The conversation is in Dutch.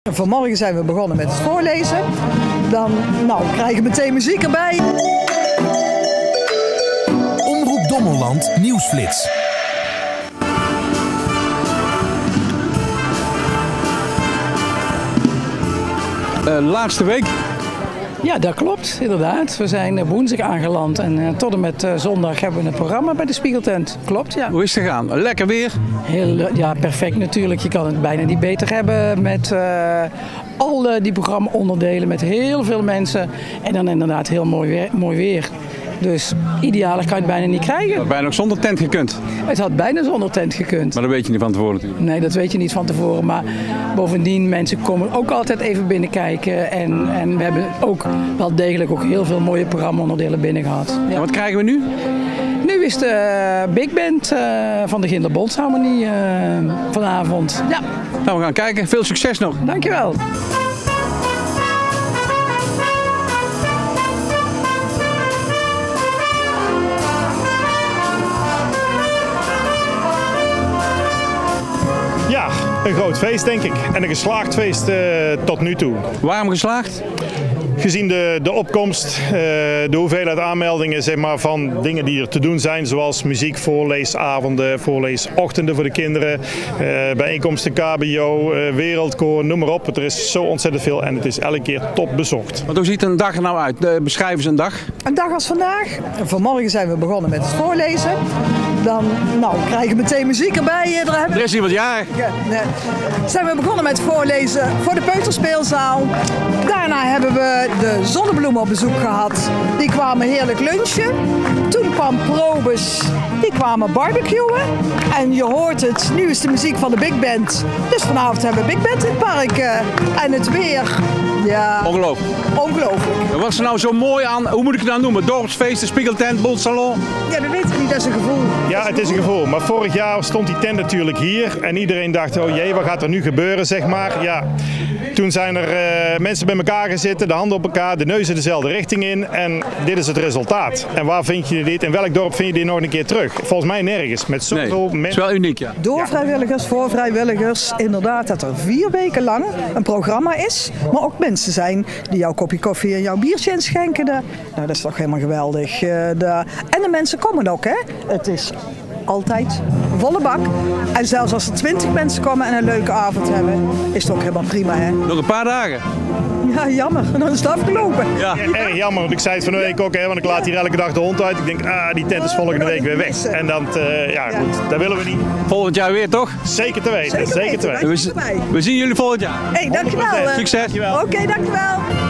Vanmorgen zijn we begonnen met het voorlezen. Dan krijgen we meteen muziek erbij. Omroep Dommelland Nieuwsflits. Laatste week. Ja, dat klopt, inderdaad. We zijn woensdag aangeland en tot en met zondag hebben we een programma bij de Spiegeltent. Klopt, ja. Hoe is het gegaan? Lekker weer? Ja, perfect natuurlijk. Je kan het bijna niet beter hebben met al die programma-onderdelen, met heel veel mensen. En dan inderdaad heel mooi weer. Dus idealer kan je het bijna niet krijgen. Het had bijna ook zonder tent gekund. Het had bijna zonder tent gekund. Maar dat weet je niet van tevoren natuurlijk. Nee, dat weet je niet van tevoren. Maar bovendien, mensen komen ook altijd even binnenkijken. En we hebben ook wel degelijk ook heel veel mooie programma-onderdelen binnen gehad. Ja. En wat krijgen we nu? Nu is de Big Band van de Ginderbondsharmonie vanavond. Ja. Nou, we gaan kijken. Veel succes nog. Dankjewel. Ja, een groot feest denk ik. En een geslaagd feest tot nu toe. Waarom geslaagd? Gezien de opkomst, de hoeveelheid aanmeldingen zeg maar, van dingen die er te doen zijn. Zoals muziek, voorleesavonden, voorleesochtenden voor de kinderen. Bijeenkomsten KBO, wereldkoor, noem maar op. Er is zo ontzettend veel en het is elke keer top bezocht. Want hoe ziet een dag er nou uit? Beschrijf eens een dag. Een dag als vandaag. Vanmorgen zijn we begonnen met het voorlezen. Dan krijgen we meteen muziek erbij. Er is iemand jarig. Zijn we begonnen met voorlezen voor de peuterspeelzaal. Daarna hebben we de zonnebloemen op bezoek gehad. Die kwamen heerlijk lunchen. Toen kwam Probus. Die kwamen barbecuen. En je hoort het, nu is de muziek van de Big Band. Dus vanavond hebben we Big Band in het park. En het weer. Ja. Ongelooflijk. Ongelooflijk. Wat is er nou zo mooi aan, hoe moet ik het nou noemen? Dorpsfeest, de Spiegeltent, Bondsalon? Ja, dat weet ik niet, dat is een gevoel. Ja, het is een gevoel. Maar vorig jaar stond die tent natuurlijk hier. En iedereen dacht, oh jee, wat gaat er nu gebeuren, zeg maar. Ja. Toen zijn er mensen bij elkaar gaan zitten, de handen op elkaar, de neuzen dezelfde richting in. En dit is het resultaat. En waar vind je dit? In welk dorp vind je dit nog een keer terug? Volgens mij nergens. Met zoveel mensen. Het is wel uniek, ja. Door vrijwilligers, voor vrijwilligers. Inderdaad dat er 4 weken lang een programma is. Maar ook mensen zijn die jouw kopje koffie en jouw biertje inschenken. Nou, dat is toch helemaal geweldig. En de mensen komen ook, hè. Het is altijd volle bak. En zelfs als er 20 mensen komen en een leuke avond hebben, is het ook helemaal prima, hè. Nog een paar dagen. Ja, jammer. Dan is het afgelopen. Ja. Erg jammer, want ik zei het van de week ook, hè, want ik laat hier elke dag de hond uit. Ik denk, die tent is volgende week weer weg. En dan, goed, dat willen we niet. Volgend jaar weer, toch? Zeker te weten, zeker te weten. We zien jullie volgend jaar. Hé, dankjewel. Succes. Oké, dankjewel.